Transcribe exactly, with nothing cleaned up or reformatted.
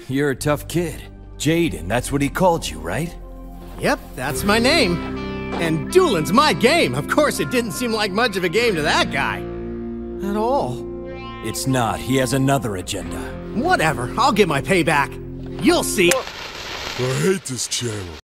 You're a tough kid. Jaden, that's what he called you, right? Yep, that's my name. And dueling's my game. Of course, it didn't seem like much of a game to that guy. At all. It's not. He has another agenda. Whatever. I'll get my payback. You'll see. I hate this channel.